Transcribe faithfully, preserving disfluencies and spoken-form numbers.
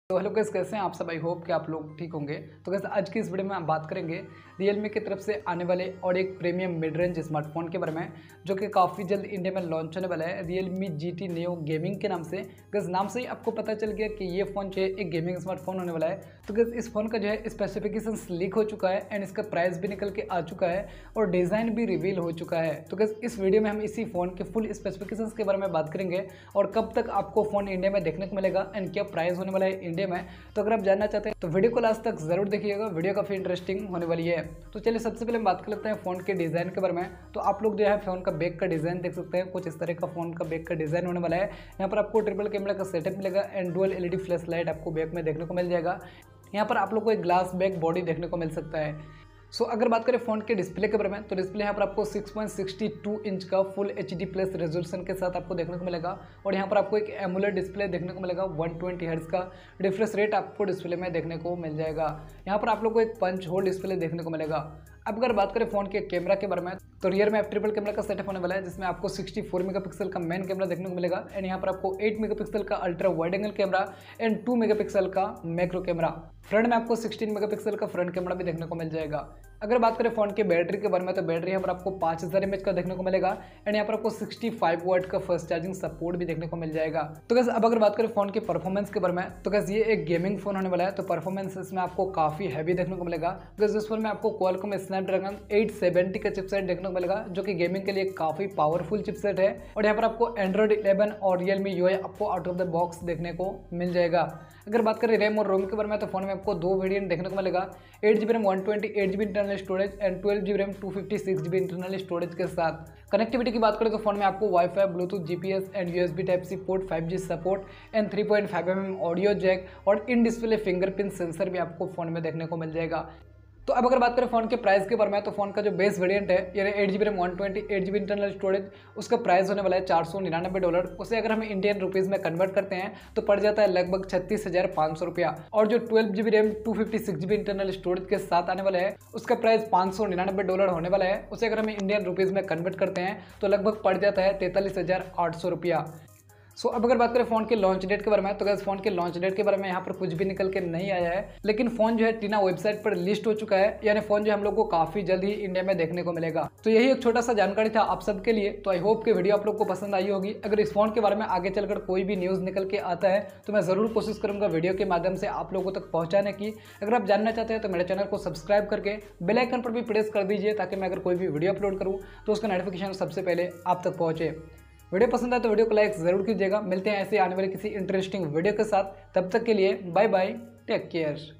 तो hello guys, कैसे हैं आप सब। आई होप कि आप लोग ठीक होंगे। तो गाइस आज की इस वीडियो में हम बात करेंगे Realme की तरफ से आने वाले और एक प्रीमियम मिड रेंज स्मार्टफोन के बारे में, जो कि काफ़ी जल्द इंडिया में लॉन्च होने वाला है Realme G T Neo gaming के नाम से। गाइस नाम से ही आपको पता चल गया कि ये फ़ोन जो है एक गेमिंग स्मार्टफोन होने वाला है। तो गाइस इस फोन का जो है स्पेसिफिकेशंस लीक हो चुका है एंड इसका प्राइस भी निकल के आ चुका है और डिज़ाइन भी रिवील हो चुका है। तो गाइस इस वीडियो में हम इसी फ़ोन के फुल स्पेसिफिकेशंस के बारे में बात करेंगे और कब तक आपको फ़ोन इंडिया में देखने को मिलेगा एंड क्या प्राइस होने वाला है इंडिया में। तो अगर आप जानना चाहते हैं तो वीडियो को लास्ट तक जरूर देखिएगा, वीडियो काफ़ी इंटरेस्टिंग होने वाली है। तो चलिए सबसे पहले हम बात कर लेते हैं फ़ोन के डिज़ाइन के बारे में। तो आप लोग जो है फ़ोन का बैक का डिज़ाइन देख सकते हैं, कुछ इस तरह का फ़ोन का बैक का डिज़ाइन होने वाला है। यहाँ पर आपको ट्रिपल कैमरा का सेटअप मिलेगा and dual LED flash light आपको बैक में देखने को मिल जाएगा। यहाँ पर आप लोग को एक ग्लास बैक बॉडी देखने को मिल सकता है। सो so, अगर बात करें फ़ोन के डिस्प्ले के बारे में, तो डिस्प्ले यहाँ पर आपको six point six two inch का full H D plus resolution के साथ आपको देखने को मिलेगा और यहाँ पर आपको एक एमुलेट डिस्प्ले देखने को मिलेगा। वन ट्वेंटी हर्ट्ज का रिफ्रेश रेट आपको डिस्प्ले में देखने को मिल जाएगा। यहाँ पर आप लोग को एक पंच होल डिस्प्ले देखने को मिलेगा। अब अगर बात करें फ़ोन के कैमरा के बारे में, तो रियर में ट्रिपल कैमरा का सेटअप होने वाला है, जिसमें आपको सिक्सटी फोर मेगापिक्सल का मेन कैमरा देखने को मिलेगा एंड यहाँ पर आपको एट मेगापिक्सल का ultra wide angle camera and two megapixel का मैक्रो कैमरा। फ्रंट में आपको सिक्सटीन मेगापिक्सल का फ्रंट कैमरा भी देखने को मिल जाएगा। अगर बात करें फ़ोन के बैटरी के बारे में, तो बैटरी यहाँ पर आपको पाँच हज़ार एम एच का देखने को मिलेगा एंड यहाँ पर आपको सिक्सटी फाइव वाट का फर्स्ट चार्जिंग सपोर्ट भी देखने को मिल जाएगा। तो गैस अब अगर बात करें फ़ोन के परफॉर्मेंस के बारे में, तो गैस ये एक गेमिंग फ़ोन होने वाला है, तो परफॉर्मेंस इसमें आपको काफ़ी हैवी देखने को मिलेगा। गैस इस फोन में आपको क्वालकॉम स्नैपड्रैगन एट सेवेंटी का चिपसेट देखने को मिलेगा, जो कि गेमिंग के लिए काफ़ी पावरफुल चिपसेट है। और यहाँ पर आपको एंड्रॉइड इलेवन और रियलमी यू आई आपको आउट ऑफ द बॉक्स देखने को मिल जाएगा। अगर बात करें रैम और रोम के बारे में, तो फोन में आपको दो वेरिएंट देखने को मिलेगा, eight G B RAM one twenty eight G B internal storage and twelve G B RAM two fifty six G B internal storage के साथ। कनेक्टिविटी की बात करें तो फोन में आपको WiFi, Bluetooth, GPS and USB type C port, five G support and three point five M M audio jack और in display fingerprint sensor भी आपको फोन में देखने को मिल जाएगा। तो अब अगर बात करें फ़ोन के प्राइस के बारे में, तो फोन का जो बेस वेरिएंट है यानी eight G B RAM one twenty eight G B internal storage, उसका प्राइस होने वाला है चार सौ निन्यानवे डॉलर। उसे अगर हम इंडियन रुपीज़ में कन्वर्ट करते हैं तो पड़ जाता है लगभग छत्तीस हज़ार पाँच सौ रुपया। और जो twelve G B RAM two fifty six G B internal storage के साथ आने वाला है, उसका प्राइस पाँच सौ निन्यानवे डॉलर होने वाला है। उसे अगर हम इंडियन रुपीज़ में कन्वर्ट करते हैं तो लगभग पड़ जाता है तैंतालीस हज़ार आठ सौ रुपया। सो so, अब अगर बात करें फ़ोन के लॉन्च डेट के बारे में, तो गैस फ़ोन के लॉन्च डेट के बारे में यहाँ पर कुछ भी निकल के नहीं आया है, लेकिन फ़ोन जो है टीना वेबसाइट पर लिस्ट हो चुका है, यानी फ़ोन जो हम लोग को काफ़ी जल्द ही इंडिया में देखने को मिलेगा। तो यही एक छोटा सा जानकारी था आप सबके लिए। तो आई होप कि वीडियो आप लोग को पसंद आई होगी। अगर इस फ़ोन के बारे में आगे चलकर कोई भी न्यूज़ निकल के आता है तो मैं ज़रूर कोशिश करूँगा वीडियो के माध्यम से आप लोगों तक पहुँचाने की। अगर आप जानना चाहते हैं तो मेरे चैनल को सब्सक्राइब करके बेल आइकन पर भी प्रेस कर दीजिए, ताकि मैं अगर कोई भी वीडियो अपलोड करूँ तो उसका नोटिफिकेशन सबसे पहले आप तक पहुँचे। वीडियो पसंद आए तो वीडियो को लाइक जरूर कीजिएगा। मिलते हैं ऐसे आने वाले किसी इंटरेस्टिंग वीडियो के साथ, तब तक के लिए बाय बाय, टेक केयर।